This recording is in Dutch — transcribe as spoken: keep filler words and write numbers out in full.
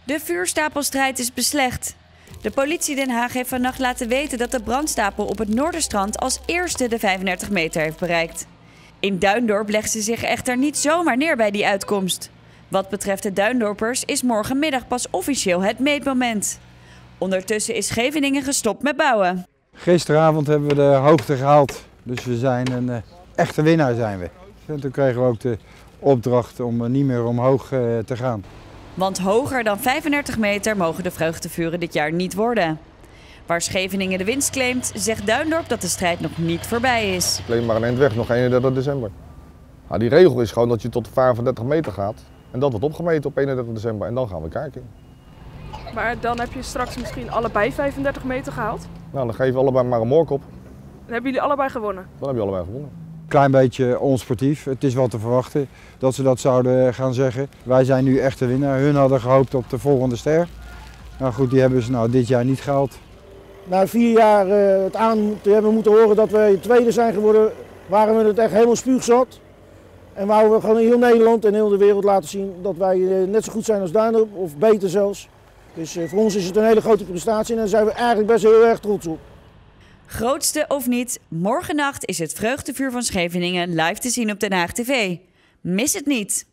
De vuurstapelstrijd is beslecht. De politie Den Haag heeft vannacht laten weten dat de brandstapel op het Noorderstrand als eerste de vijfendertig meter heeft bereikt. In Duindorp legt ze zich echter niet zomaar neer bij die uitkomst. Wat betreft de Duindorpers is morgenmiddag pas officieel het meetmoment. Ondertussen is Scheveningen gestopt met bouwen. Gisteravond hebben we de hoogte gehaald, dus we zijn een uh, echte winnaar zijn we. En toen kregen we ook de opdracht om uh, niet meer omhoog uh, te gaan. Want hoger dan vijfendertig meter mogen de vreugdevuren dit jaar niet worden. Waar Scheveningen de winst claimt, zegt Duindorp dat de strijd nog niet voorbij is. Ik claim maar een eind weg, nog eenendertig december. Nou, die regel is gewoon dat je tot vijfendertig meter gaat. En dat wordt opgemeten op eenendertig december en dan gaan we kijken. Maar dan heb je straks misschien allebei vijfendertig meter gehaald? Nou, dan geven we allebei maar een moorkop. Dan hebben jullie allebei gewonnen? Dan hebben jullie allebei gewonnen. Klein beetje onsportief. Het is wel te verwachten dat ze dat zouden gaan zeggen. Wij zijn nu echt de winnaar. Hun hadden gehoopt op de volgende ster. Nou goed, die hebben ze nou dit jaar niet gehaald. Na vier jaar uh, het aan te hebben moeten horen dat we tweede zijn geworden, waren we het echt helemaal spuugzat. En wouden we gewoon in heel Nederland en heel de wereld laten zien dat wij uh, net zo goed zijn als Duindorp, of beter zelfs. Dus uh, voor ons is het een hele grote prestatie en daar zijn we eigenlijk best heel erg trots op. Grootste of niet, morgennacht is het vreugdevuur van Scheveningen live te zien op Den Haag T V. Mis het niet!